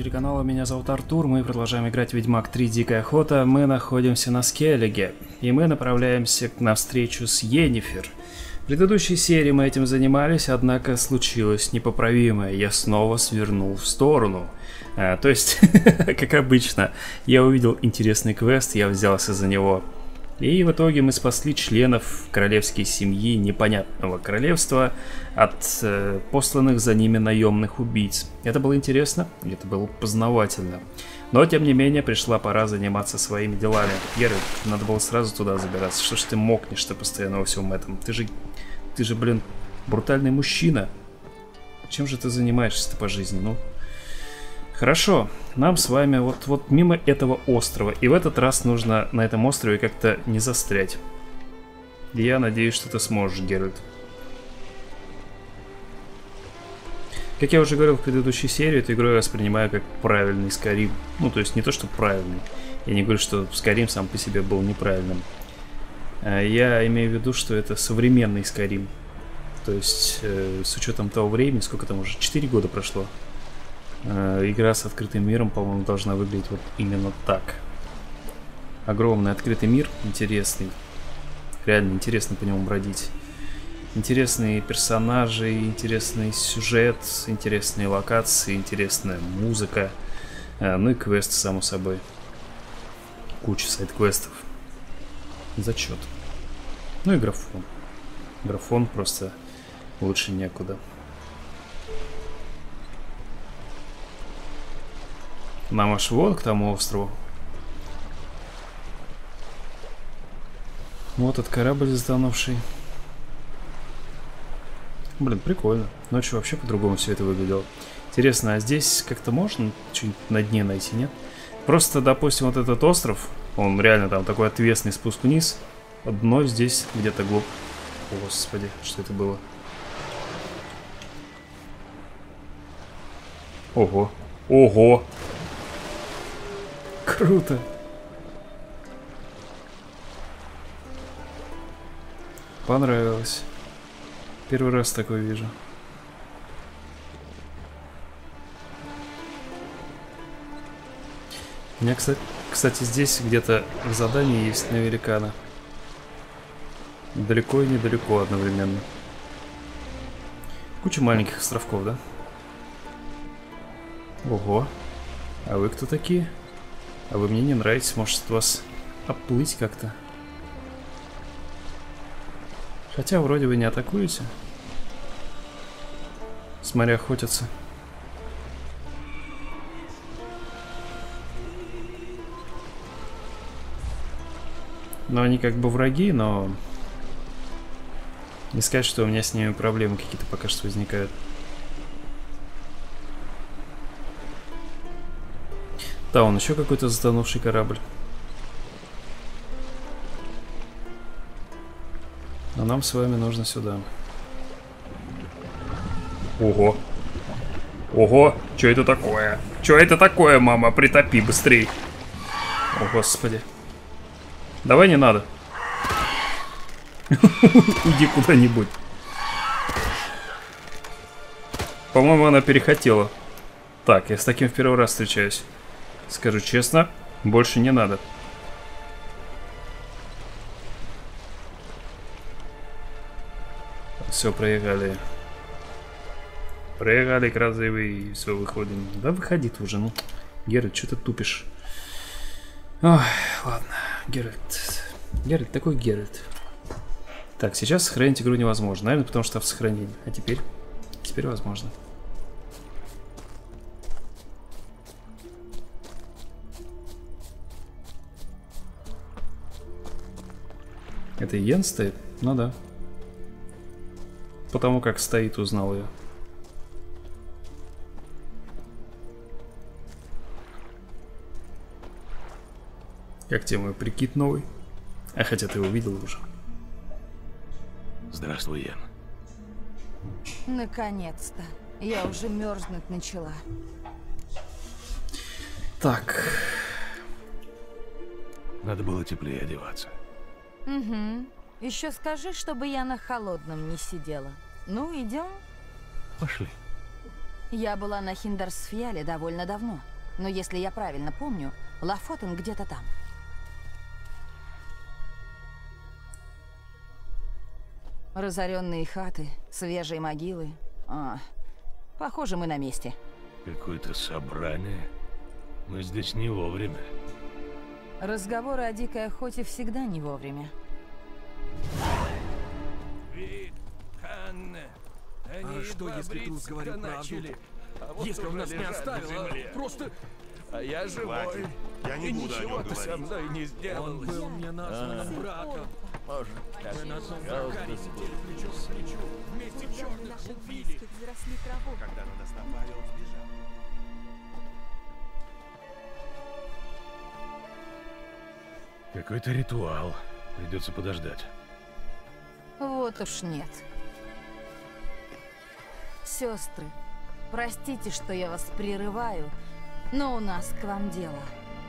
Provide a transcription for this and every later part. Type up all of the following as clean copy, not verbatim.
зрители канала, меня зовут Артур, мы продолжаем играть в Ведьмак 3 Дикая Охота. Мы находимся на Скеллиге, и мы направляемся на встречу с Йеннифер. В предыдущей серии мы этим занимались, однако случилось непоправимое, я снова свернул в сторону. То есть, как обычно, я увидел интересный квест, я взялся за него. И в итоге мы спасли членов королевской семьи непонятного королевства от посланных за ними наемных убийц. Это было интересно, это было познавательно. Но, тем не менее, пришла пора заниматься своими делами. Геральт, надо было сразу туда забираться. Что ж ты мокнешь-то постоянно во всем этом? Ты же, блин, брутальный мужчина. Чем же ты занимаешься-то по жизни, ну? Хорошо, нам с вами вот мимо этого острова. И в этот раз нужно на этом острове как-то не застрять. Я надеюсь, что ты сможешь, Геральт. Как я уже говорил в предыдущей серии, эту игру я воспринимаю как правильный Skyrim. Ну, то есть не то, что правильный. Я не говорю, что Skyrim сам по себе был неправильным. Я имею в виду, что это современный Skyrim. То есть с учетом того времени, сколько там уже, 4 года прошло. Игра с открытым миром, по-моему, должна выглядеть вот именно так. Огромный открытый мир, интересный. Реально интересно по нему бродить. Интересные персонажи, интересный сюжет, интересные локации, интересная музыка. Ну и квесты, само собой. Куча сайд-квестов. Зачет. Ну и графон. Графон просто лучше некуда. Нам аж вон к тому острову. Вот этот корабль затонувший. Блин, прикольно. Ночью вообще по-другому все это выглядело. Интересно, а здесь как-то можно что-нибудь на дне найти, нет? Просто, допустим, вот этот остров, он реально там такой отвесный спуск вниз. Дно здесь где-то глубоко. Господи, что это было? Ого. Ого! Круто. Понравилось. Первый раз такое вижу. У меня, кстати, здесь где-то в задании есть на великана. Далеко и недалеко одновременно. Куча маленьких островков, да? Ого. А вы кто такие? А вы мне не нравитесь, может вас оплыть как-то? Хотя вроде вы не атакуете. Смотря охотятся. Но они как бы враги, но... Не сказать, что у меня с ними проблемы какие-то пока что возникают. Да, он еще какой-то затонувший корабль. Но нам с вами нужно сюда. Ого. Ого, что это такое? Что это такое, мама? Притопи быстрей. О, господи. Давай не надо. Уйди куда-нибудь. По-моему, она перехотела. Так, я с таким в первый раз встречаюсь. Скажу честно, больше не надо. Все, проиграли. Проиграли, красивый, все, выходим. Да выходи ты уже, ну. Геральт, что ты тупишь? Ой, ладно, Геральт. Геральт, такой Геральт. Так, сейчас сохранить игру невозможно. Наверное, потому что в сохранении. А теперь? Теперь возможно. Это Йен стоит? Ну да. Потому как стоит, узнал ее. Как тебе мой прикид новый? А хотя ты его видел уже. Здравствуй, Йен. Наконец-то. Я уже мерзнуть начала. Так. Надо было теплее одеваться. Угу. Еще скажи, чтобы я на холодном не сидела. Ну, идем? Пошли. Я была на Хиндарсфьяле довольно давно. Но если я правильно помню, Лафотен где-то там. Разоренные хаты, свежие могилы. Похоже, мы на месте. Какое-то собрание. Мы здесь не вовремя. Разговоры о дикой охоте всегда не вовремя. А что, если Трус говорит правду? Если он нас не оставил, просто... А я живой. Я не буду о нем Ничего ты со говорить. мной не Он сделал. был мне названным братом. Может, Мы на одном фрагаре сидели плечом к плечу. Вместе черных убили. Когда на нас напали, он сбежал. Какой-то ритуал. Придется подождать. Вот уж нет. Сестры, простите, что я вас прерываю, но у нас к вам дело.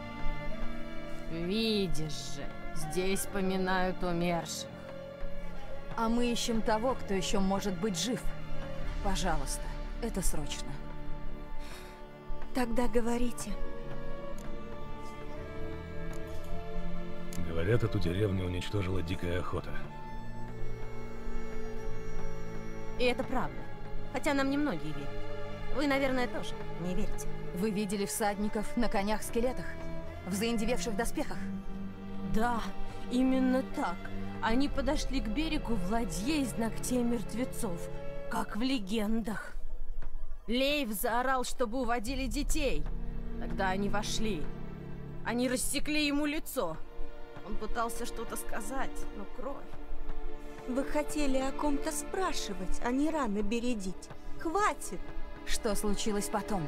Видишь же, здесь поминают умерших. А мы ищем того, кто еще может быть жив. Пожалуйста, это срочно. Тогда говорите. Говорят, эту деревню уничтожила дикая охота. И это правда. Хотя нам немногие верят. Вы, наверное, тоже не верите. Вы видели всадников на конях-скелетах? В заиндевевших доспехах? Да, именно так. Они подошли к берегу в ладье из ногтей мертвецов, как в легендах. Лейв заорал, чтобы уводили детей. Тогда они вошли. Они рассекли ему лицо. Он пытался что-то сказать, но кровь. Вы хотели о ком-то спрашивать, а не рано бередить. Хватит! Что случилось потом?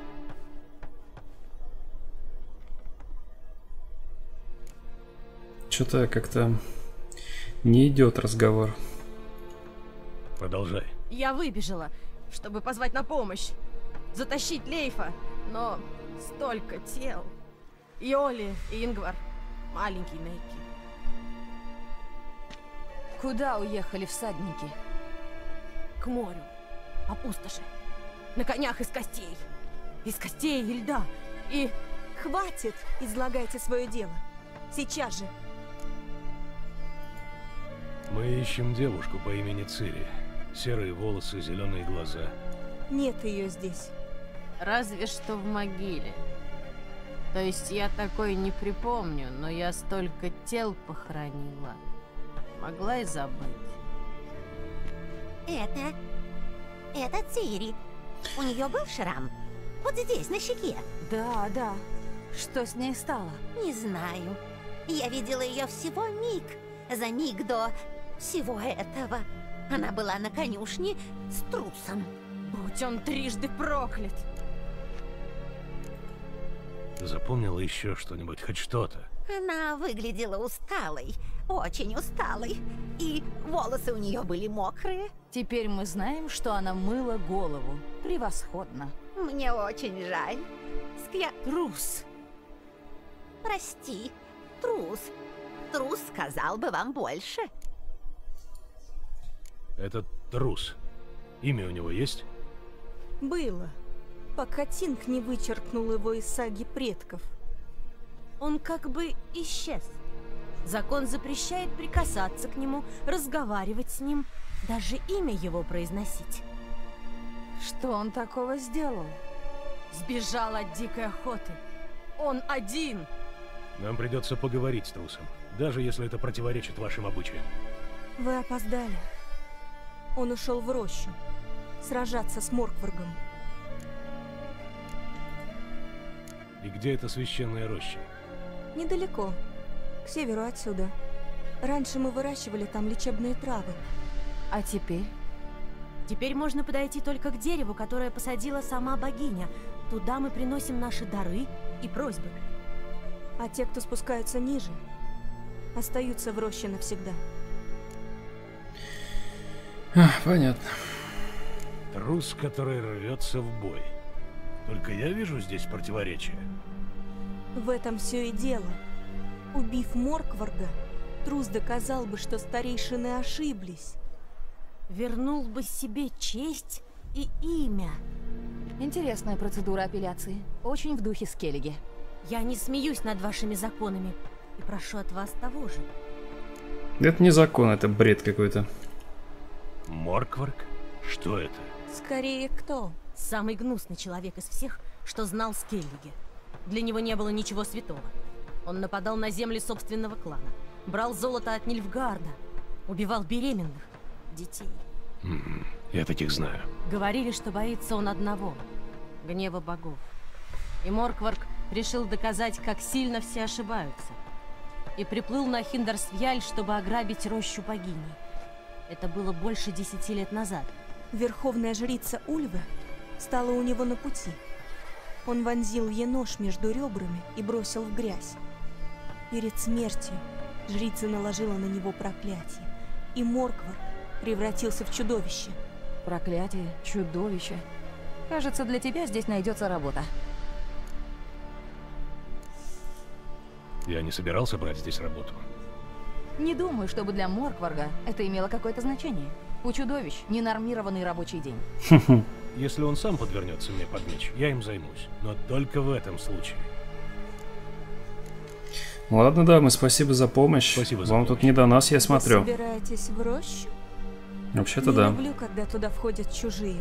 Что-то как-то не идет разговор. Продолжай. Я выбежала, чтобы позвать на помощь. Затащить Лейфа, но столько тел. Йоли, Ингвар, маленький Некки. Куда уехали всадники? К морю, по пустоши. На конях из костей. Из костей и льда. И... Хватит! Излагайте свое дело. Сейчас же. Мы ищем девушку по имени Цири. Серые волосы, зеленые глаза. Нет ее здесь. Разве что в могиле. То есть я такой не припомню, но я столько тел похоронила. Могла и забыть. Это Цири. У нее был шрам? Вот здесь, на щеке. Да, да. Что с ней стало? Не знаю. Я видела ее всего миг. За миг до всего этого. Она была на конюшне с трусом. Будь он трижды проклят. Ты запомнила еще что-нибудь, хоть что-то? Она выглядела усталой. Очень усталой. И волосы у нее были мокрые. Теперь мы знаем, что она мыла голову. Превосходно. Мне очень жаль. Трус. Прости, трус. Трус сказал бы вам больше. Этот трус. Имя у него есть? Было. Пока Тинг не вычеркнул его из саги предков. Он как бы исчез. Закон запрещает прикасаться к нему, разговаривать с ним, даже имя его произносить. Что он такого сделал? Сбежал от дикой охоты. Он один. Нам придется поговорить с трусом, даже если это противоречит вашим обычаям. Вы опоздали. Он ушел в рощу. Сражаться с Моркваргом. И где эта священная роща? Недалеко. К северу отсюда. Раньше мы выращивали там лечебные травы. А теперь? Теперь можно подойти только к дереву, которое посадила сама богиня. Туда мы приносим наши дары и просьбы. А те, кто спускаются ниже, остаются в роще навсегда. Понятно. Трус, который рвется в бой. Только я вижу здесь противоречие. В этом все и дело. Убив Моркварга, трус доказал бы, что старейшины ошиблись. Вернул бы себе честь и имя. Интересная процедура апелляции. Очень в духе Скеллиги. Я не смеюсь над вашими законами и прошу от вас того же. Это не закон, это бред какой-то. Моркварк? Что это? Скорее, кто? Самый гнусный человек из всех, что знал Скеллиги. Для него не было ничего святого. Он нападал на земли собственного клана, брал золото от Нильфгарда, убивал беременных, детей. Я таких знаю. Говорили, что боится он одного — гнева богов. И Моркварк решил доказать, как сильно все ошибаются. И приплыл на Хиндарсвьяль, чтобы ограбить рощу богини. Это было больше 10 лет назад. Верховная жрица Ульвы стала у него на пути. Он вонзил ей нож между ребрами и бросил в грязь. Перед смертью жрица наложила на него проклятие, и Моркварк превратился в чудовище. Проклятие, чудовище. Кажется, для тебя здесь найдется работа. Я не собирался брать здесь работу. Не думаю, чтобы для Моркварга это имело какое-то значение. У чудовищ ненормированный рабочий день. Если он сам подвернется мне под меч, я им займусь. Но только в этом случае. Ладно, дамы, спасибо за помощь. Спасибо за Вам помощь. тут не до нас, я смотрю. Вы собираетесь в рощу? Вообще-то Не да. люблю, когда туда входят чужие.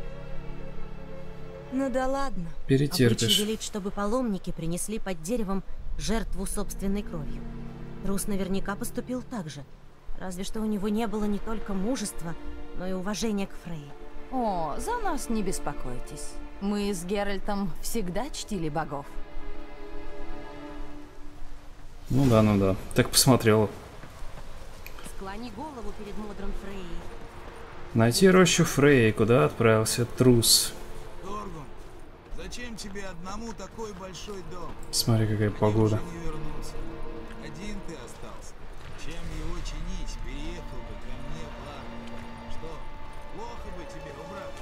Ну да ладно. Перетерпишь. Обычай велит, чтобы паломники принесли под деревом жертву собственной кровью. Трус наверняка поступил так же. Разве что у него не было не только мужества, но и уважения к Фрейе. О, за нас не беспокойтесь. Мы с Геральтом всегда чтили богов. Ну да. Так посмотрела. Склони голову перед мудрым Фрейей. Найти рощу Фрейи, куда отправился трус. Торгун, зачем тебе одному такой большой дом? Смотри, какая погода. Уже не вернуться. Один ты остался. Чем его чинить? Переехал бы ко мне, ладно. Что, плохо бы тебе, брат?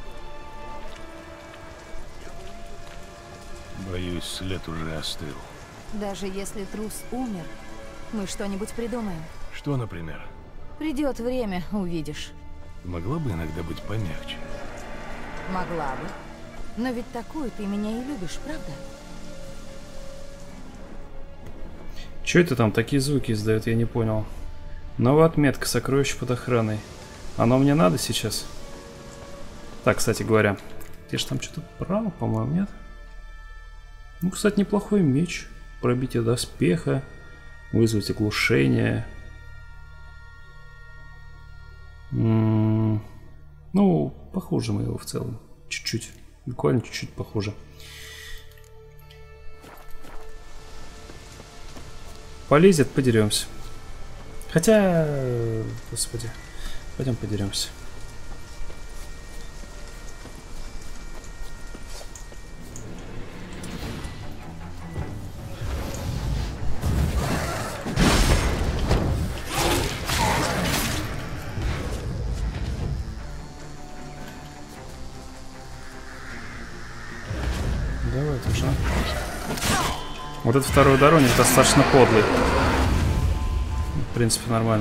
Боюсь, след уже остыл. Даже если трус умер, мы что-нибудь придумаем. Что, например? Придет время, увидишь. Могла бы иногда быть помягче. Могла бы. Но ведь такую ты меня и любишь, правда? Че это там такие звуки издает, я не понял. Новая отметка, сокровище под охраной. Оно мне надо сейчас? Так, кстати говоря. Где же там что-то право, по-моему, нет? Ну, кстати, неплохой меч. Пробитие доспеха. Вызвать оглушение. Ну, похуже мы его в целом. Чуть-чуть. Буквально чуть-чуть похуже. Полезет, подеремся. Хотя... Господи. Пойдем подеремся. Давай тоже. Вот этот второй удар у них достаточно подлый. В принципе, нормально.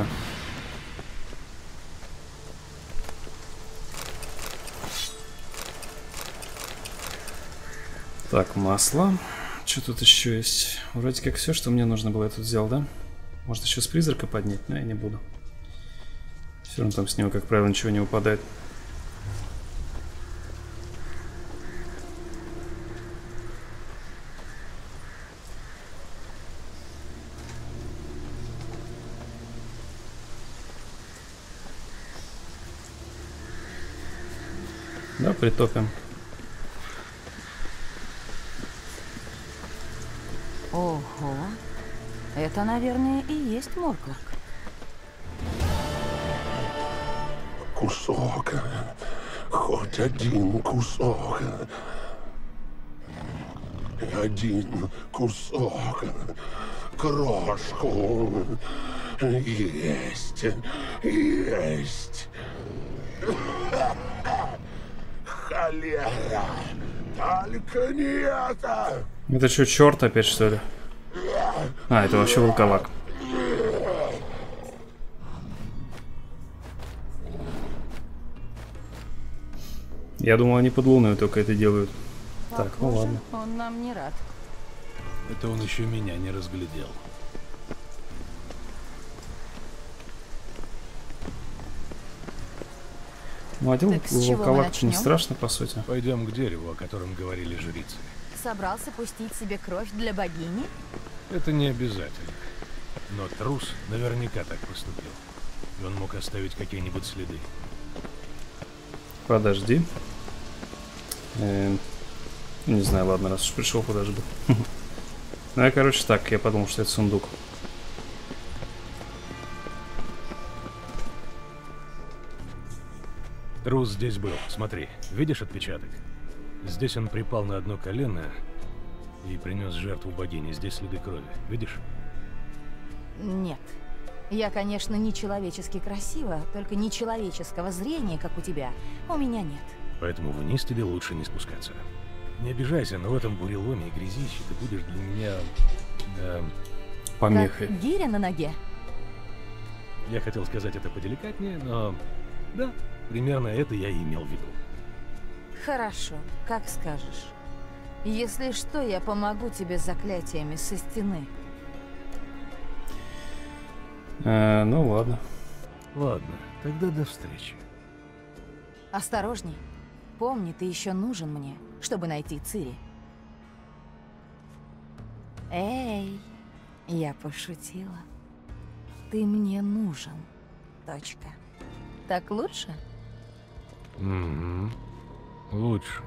Так, масло. Что тут еще есть? Вроде как все, что мне нужно было, я тут взял, да? Может еще с призрака поднять, но я не буду. Все равно там с него, как правило, ничего не выпадает. Да, притопим. Ого. Это, наверное, и есть Моркварк. Кусок. Хоть один кусок. Один кусок. Крошку. Есть. Есть. Холера. Только не это. Это что, черт опять, что ли? А, это вообще волколак. Я думал, они под луной только это делают. Так, ну Похоже, ладно. он нам не рад. Это он еще меня не разглядел. Ну, один Так с чего мы волковак не начнем? страшно, по сути. Пойдем к дереву, о котором говорили жрицы. Собрался пустить себе кровь для богини? Это не обязательно. Но трус наверняка так поступил. И он мог оставить какие-нибудь следы. Подожди. Не знаю, ладно, раз уж пришел, подожду. Ну, я, короче, так, я подумал, что это сундук. Трус здесь был. Смотри, видишь отпечаток? Здесь он припал на одно колено и принес жертву богине. Здесь следы крови. Видишь? Нет. Я, конечно, нечеловечески красива, только нечеловеческого зрения, как у тебя, у меня нет. Поэтому вниз тебе лучше не спускаться. Не обижайся, но в этом буреломе и грязище ты будешь для меня... Помехой. Как гиря на ноге. Я хотел сказать это поделикатнее, но... Да, примерно это я и имел в виду. Хорошо, как скажешь. Если что, я помогу тебе с заклятиями со стены. Ну ладно. Ладно, тогда до встречи. Осторожней. Помни, ты еще нужен мне, чтобы найти Цири. Эй, я пошутила. Ты мне нужен. Точка. Так лучше? Угу. Лучше.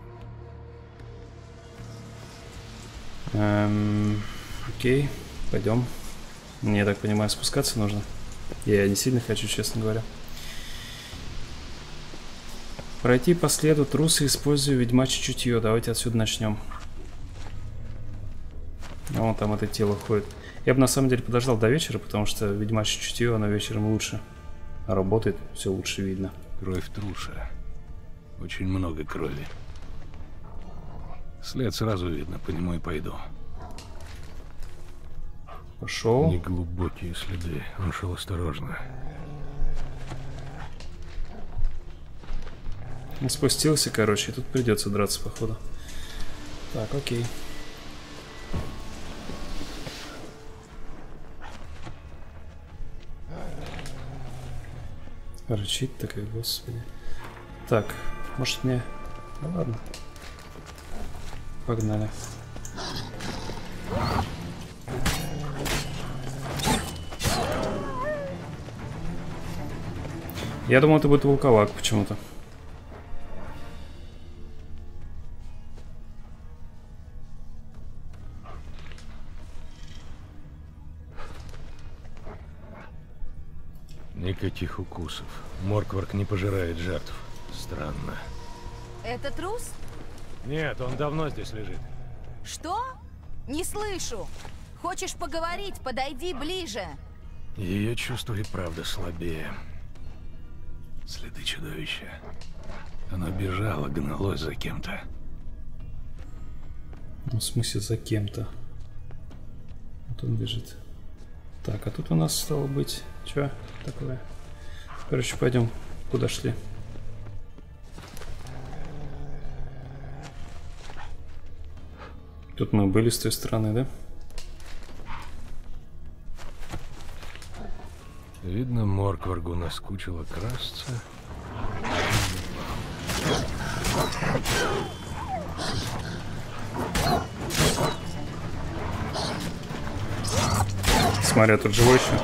Окей, пойдем. Мне, я так понимаю, спускаться нужно. Я не сильно хочу, честно говоря. Пройти по следу труса, используя ведьмачье чутье. Давайте отсюда начнем. А вон там это тело ходит. Я бы на самом деле подождал до вечера, потому что ведьмачье чутье, оно вечером лучше. А работает, все лучше видно. Кровь труса. Очень много крови. След сразу видно, по нему и пойду. Пошел. Неглубокие следы. Он шел осторожно. Спустился, короче, и тут придется драться, походу. Так, окей. Рычит такая, господи. Так, может мне... Ну ладно. Погнали. Я думал, это будет волковак почему-то. Никаких укусов. Моркварк не пожирает жертв. Странно. Это трус? Нет, он давно здесь лежит. Что? Не слышу. Хочешь поговорить? Подойди ближе. Ее чувство и правда слабее. Следы чудовища. Оно бежало, гналось за кем-то. Ну, в смысле, за кем-то. Вот он бежит. Так, а тут у нас стало быть... Чё такое? Короче, пойдем. Куда шли? Тут мы были с той стороны, да? Видно, Моркваргу наскучило красться. Смотря, тут живой еще.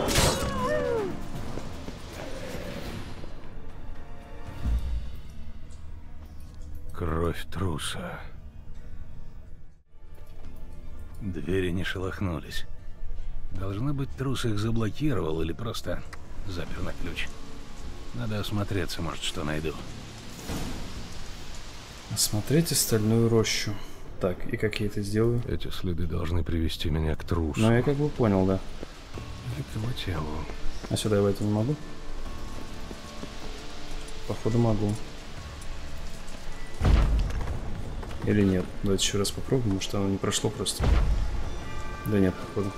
Кровь труса. Двери не шелохнулись. Должно быть, трус их заблокировал или просто запер на ключ. Надо осмотреться, может, что найду. Осмотреть остальную рощу. Так, и как я это сделаю? Эти следы должны привести меня к трусу. Ну, я как бы понял, да. И к его телу. А сюда я войти не могу? Походу могу. Или нет? Давайте еще раз попробуем, может оно не прошло просто. Да нет, походу.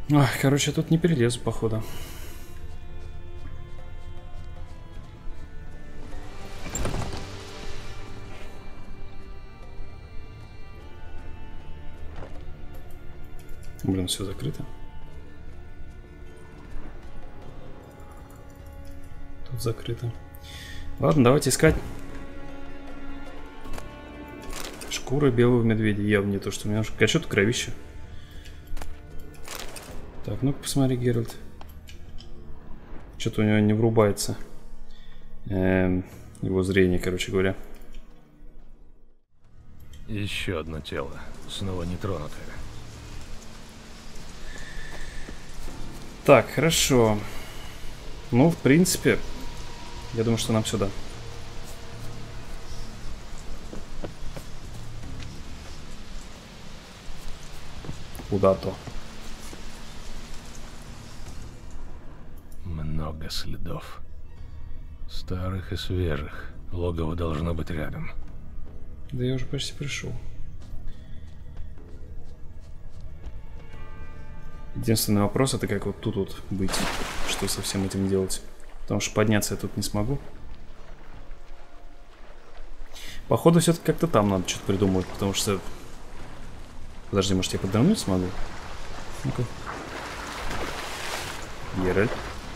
Ой, короче, тут не перелезу, походу. Блин, все закрыто. Тут закрыто. Ладно, давайте искать. Шкура белого медведя. Явно не то, что у меня... А что тут кровище? Так, ну-ка посмотри, Геральт. Что-то у него не врубается. Его зрение, короче говоря. Еще одно тело. Снова нетронутое. Так, хорошо. Ну, в принципе, я думаю, что нам сюда. Куда-то. Много следов. Старых и свежих. Логово должно быть рядом. Да я уже почти пришел. Единственный вопрос, это как вот тут вот быть. Что со всем этим делать. Потому что подняться я тут не смогу. Походу, все-таки как-то там надо что-то придумывать, потому что... Подожди, может я подвернуть смогу? Ну-ка. Геральт.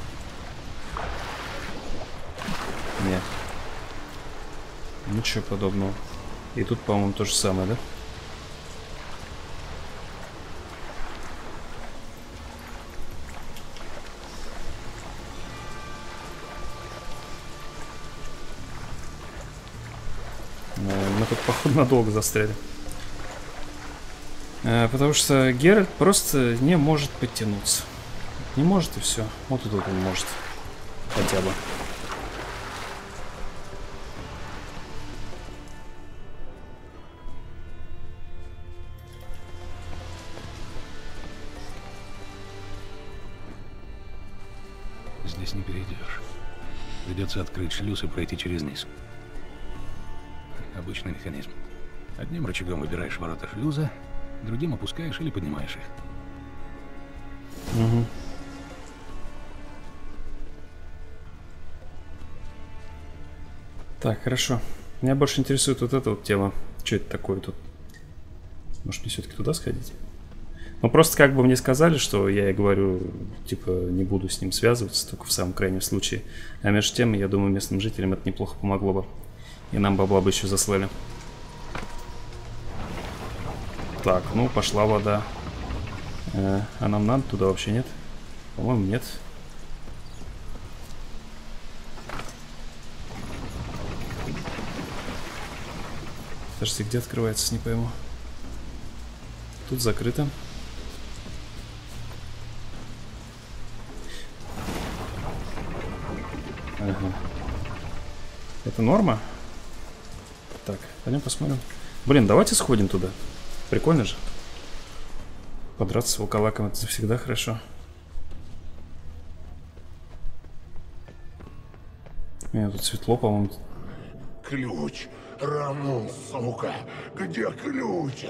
Нет. Ничего подобного. И тут, по-моему, то же самое, да? Мы тут, походу, надолго застряли. Потому что Геральт просто не может подтянуться. Не может, и все. Вот тут он может. Хотя бы. Здесь не перейдешь. Придется открыть шлюз и пройти через низ. Обычный механизм. Одним рычагом выбираешь ворота шлюза, другим опускаешь или поднимаешь их. Угу. Так, хорошо. Меня больше интересует вот это вот тело. Что это такое тут? Может, мне все-таки туда сходить? Ну, просто как бы мне сказали, что я и говорю, типа, не буду с ним связываться, только в самом крайнем случае. А между тем, я думаю, местным жителям это неплохо помогло бы. И нам бабла бы еще заслали. Так, ну, пошла вода. А нам надо туда вообще, нет? По-моему, нет. Подожди, где открывается, не пойму. Тут закрыто. Ага. Это норма? Так, пойдем посмотрим. Блин, давайте сходим туда. Прикольно же. Подраться с волколаком — это всегда хорошо. Мне тут светло, по-моему. Ключ. Рамон, сука. Где ключ?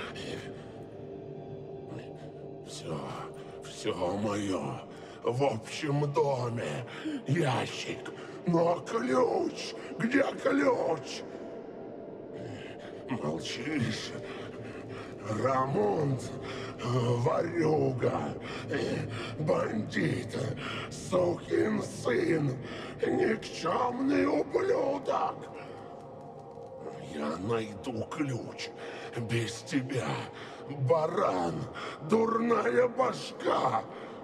Все мое. В общем доме. Ящик. Но ключ. Где ключ? Молчишь. Рамон, ворюга, бандит, сукин сын, никчемный ублюдок. Я найду ключ. Без тебя, баран, дурная башка.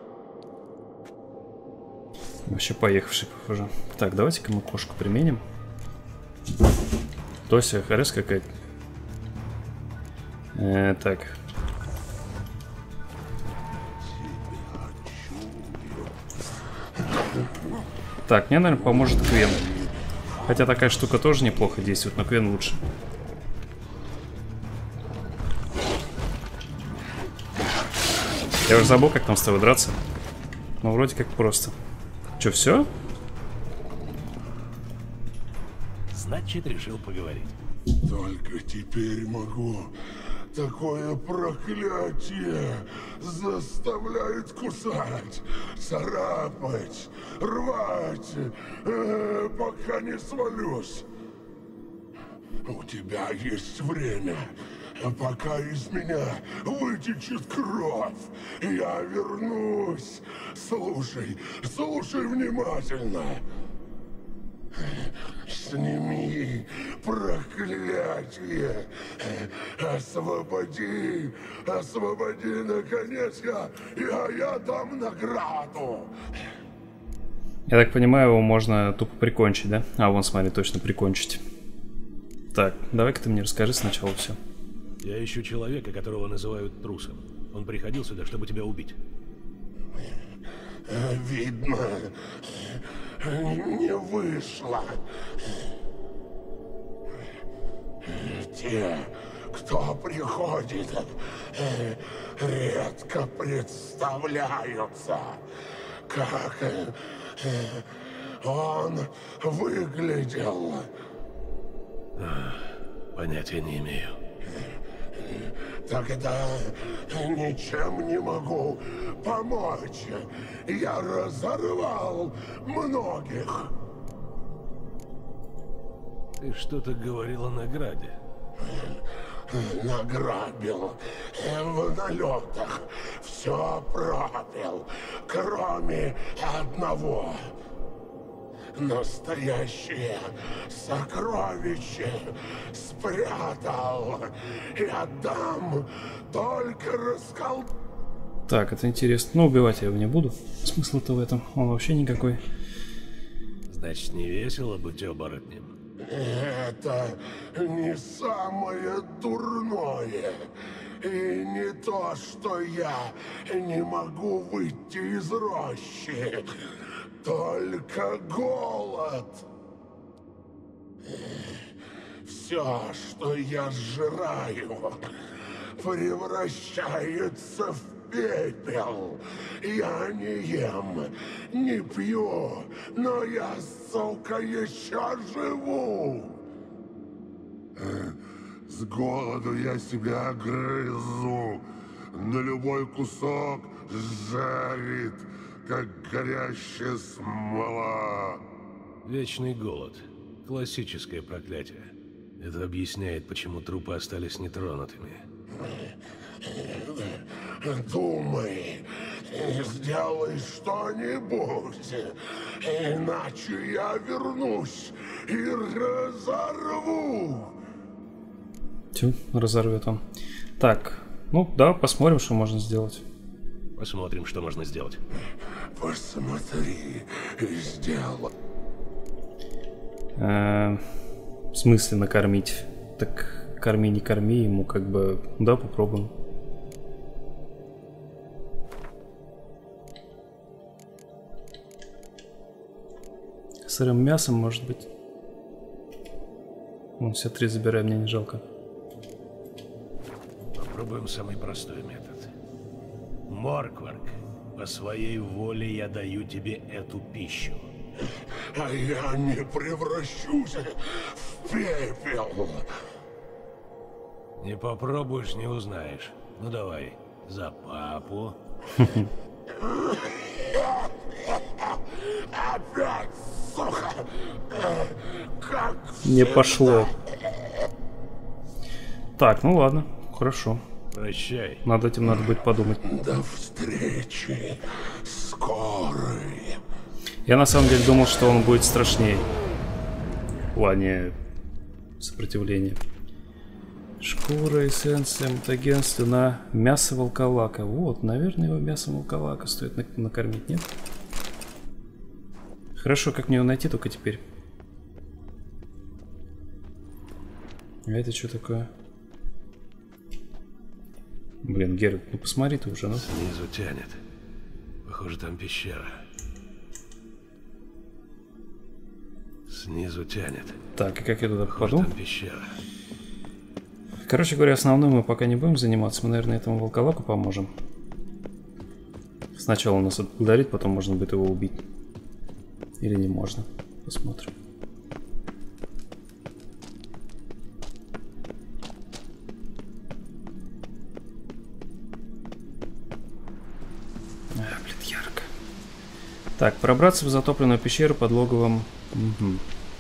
Вообще поехавший, похоже. Так, давайте-ка мы кошку применим. Тося, харес какая-то. Так. Так, мне, наверное, поможет Квен. Хотя такая штука тоже неплохо действует, но Квен лучше. Я уже забыл, как там с тобой драться. Но вроде как просто. Че, все? Значит, решил поговорить. Только теперь могу Такое проклятие заставляет кусать, царапать, рвать, пока не свалюсь. У тебя есть время, пока из меня вытечет кровь. Я вернусь. Слушай внимательно. Сними проклятие. Освободи наконец, я дам награду. Я так понимаю, его можно тупо прикончить, да? А, вон, смотри, точно прикончить. Так, давай-ка ты мне расскажи сначала все. Я ищу человека, которого называют трусом. Он приходил сюда, чтобы тебя убить. Видно, не вышло. Те, кто приходит, редко представляются. Как он выглядел? Понятия не имею. Тогда ничем не могу помочь. Я разорвал многих. Ты что-то говорил о награде. Награбил в налетах. Все пропил, кроме одного. Настоящее сокровище спрятал и отдам, только раскол... Так, это интересно. Ну, убивать я его не буду. Смысла-то в этом. Он вообще никакой. Значит, не весело быть оборотнем. Это не самое дурное. И не то, что я не могу выйти из рощи. Только голод. Все, что я сжираю, превращается в пепел. Я не ем, не пью, но я, сука, еще живу. С голоду я себя грызу. На любой кусок жарит, как горящая смола. Вечный голод. Классическое проклятие. Это объясняет, почему трупы остались нетронутыми. Думай, сделай что-нибудь, иначе я вернусь и разорву. Тю, разорвет он. Так, ну да, посмотрим, что можно сделать. Посмотрим, что можно сделать. Посмотри, сделай. В смысле накормить? Так корми, не корми, ему как бы... Да, попробуем. Сырым мясом, может быть. Вон, все 3 забираем, мне не жалко. Попробуем самый простой метод. Моркварк, по своей воле я даю тебе эту пищу. А я не превращусь в пепел. Не попробуешь, не узнаешь. Ну давай, за папу. Опять, сука! Как не пошло. Так, ну ладно, хорошо. Прощай. Над этим надо будет подумать. До встречи скорой. Я на самом деле думал, что он будет страшнее. В плане сопротивления. Шкура, эссенция, мутаген, слюна, мясо волколака. Вот, наверное, его мясом волколака стоит накормить, нет? Хорошо, как мне его найти только теперь? А это что такое? Блин, Геральт, ну посмотри ты уже, ну. Снизу тянет. Похоже, там пещера. Снизу тянет. Так, и как я туда Похоже, попаду? там пещера. Короче говоря, основным мы пока не будем заниматься. Мы, наверное, этому волколаку поможем. Сначала он нас отблагодарит, потом можно будет его убить. Или не можно. Посмотрим. Так, пробраться в затопленную пещеру под логовом. Угу.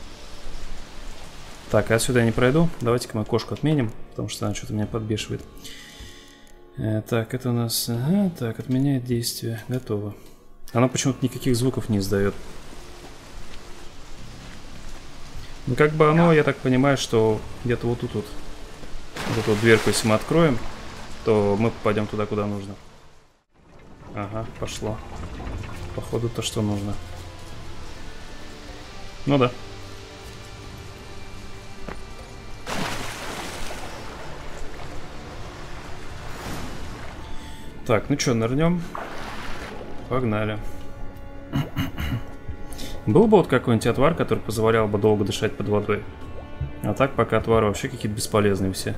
Так, я отсюда я не пройду. Давайте-ка мы кошку отменим, потому что она что-то меня подбешивает. Так, это у нас... Ага, так, отменяет действие. Готово. Она почему-то никаких звуков не издает. Ну, как бы оно, я так понимаю, что где-то вот тут вот. Вот эту дверку, если мы откроем, то мы попадем туда, куда нужно. Ага, пошло. Походу то, что нужно. Ну да. Так, ну что, нырнем? Погнали. Был бы вот какой-нибудь отвар, который позволял бы долго дышать под водой. А так пока отвары вообще какие-то бесполезные все.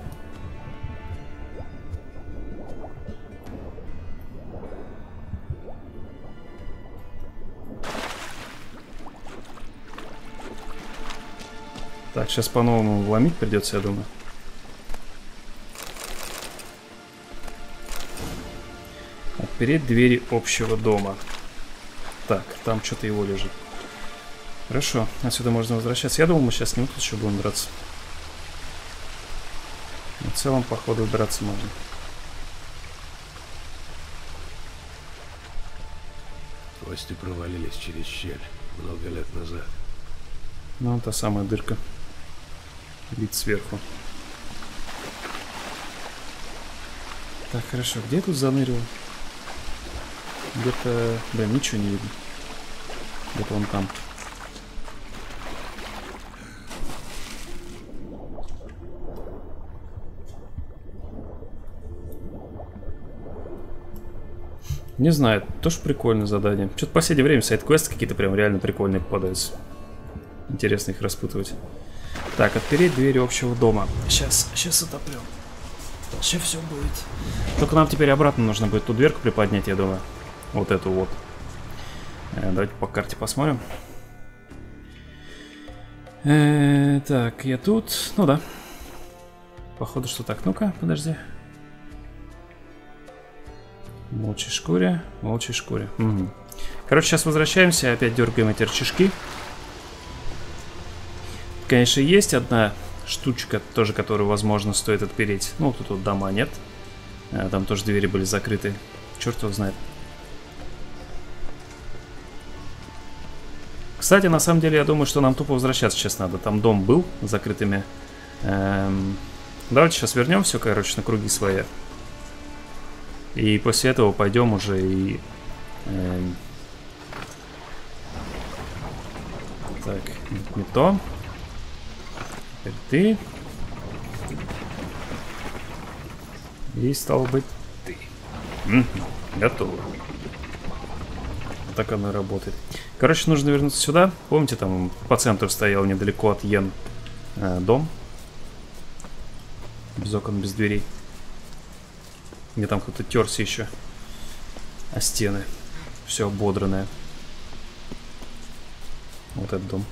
Так, сейчас по-новому ломить придется, я думаю. Отпереть двери общего дома. Так, там что-то его лежит. Хорошо, отсюда можно возвращаться. Я думал, мы сейчас с ним тут еще будем драться. Но в целом, походу, драться можно. Кости провалились через щель много лет назад. Ну, та самая дырка. Вид сверху. Так, хорошо. Где я тут заныривал? Где-то... Блин, ничего не видно. Где-то он там. Не знаю, тоже прикольное задание. Что-то в последнее время сайд-квесты какие-то прям реально прикольные попадаются. Интересно их распутывать. Так, отпереть двери общего дома. Сейчас отопрем. Сейчас все будет. Только нам теперь обратно нужно будет ту дверку приподнять, я думаю. Вот эту вот. Давайте по карте посмотрим. Так, я тут. Ну да. Походу, что так. Ну-ка, подожди. Волчьей шкуре, волчьей шкуре. Угу. Короче, сейчас возвращаемся, опять дергаем эти рычажки. Конечно, есть одна штучка, тоже, которую, возможно, стоит отпереть. Ну, тут вот дома нет. Там тоже двери были закрыты. Черт его знает. Кстати, на самом деле, я думаю, что нам тупо возвращаться сейчас надо. Там дом был с закрытыми. Давайте сейчас вернем все, короче, на круги свои. И после этого пойдем уже и... Так, не то. Теперь ты. И стало быть ты. Готово. Так оно и работает. Короче, нужно вернуться сюда. Помните, там по центру стоял недалеко от Йен дом. Без окон, без дверей. Где там кто-то терся еще о стены. Все ободранное. Вот этот дом.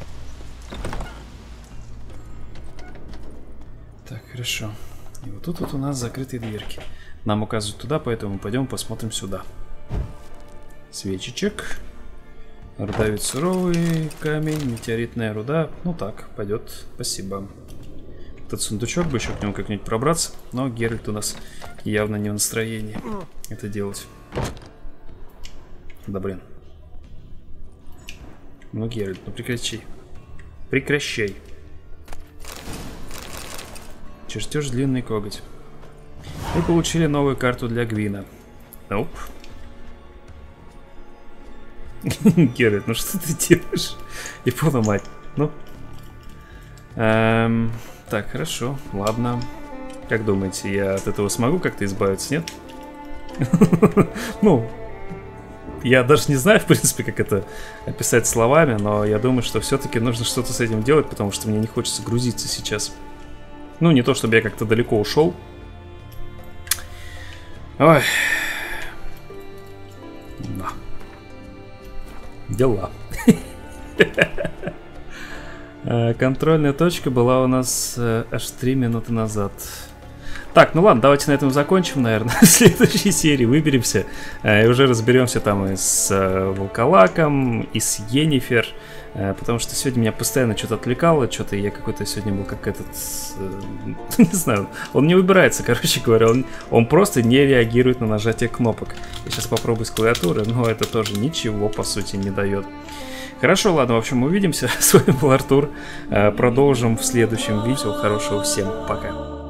Так, хорошо. И вот тут вот у нас закрытые дверки. Нам указывают туда, поэтому пойдем посмотрим сюда. Свечечек. Рудовец суровый, камень, метеоритная руда. Ну так, пойдет. Спасибо. Этот сундучок бы еще к нему как-нибудь пробраться. Но Геральт у нас явно не в настроении это делать. Да блин. Ну, Геральт, ну прекрати. Прекращай. Чертеж длинный коготь. Мы получили новую карту для Гвина. Оп. Геральт, ну что ты делаешь? Япона мать. Ну. Так, хорошо. Ладно. Как думаете, я от этого смогу как-то избавиться, нет? Ну, я даже не знаю, в принципе, как это описать словами, но я думаю, что все-таки нужно что-то с этим делать, потому что мне не хочется грузиться сейчас. Ну, не то, чтобы я как-то далеко ушел. Ой. Да. Дела. Контрольная точка была у нас аж 3 минуты назад. Так, ну ладно, давайте на этом закончим, наверное. В следующей серии выберемся и уже разберемся там и с Волколаком, и с Йеннифер. Потому что сегодня меня постоянно что-то отвлекало, что-то я какой-то сегодня был как этот... не знаю, он не выбирается, короче говоря, он просто не реагирует на нажатие кнопок. Я сейчас попробую с клавиатуры, но это тоже ничего, по сути, не дает. Хорошо, ладно, в общем, увидимся. С вами был Артур. Продолжим в следующем видео. Хорошего всем, пока.